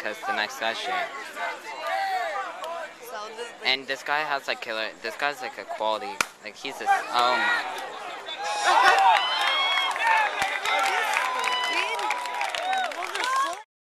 because the next guy should. And this guy has like killer. This guy's like a quality. Like he's this. Oh my.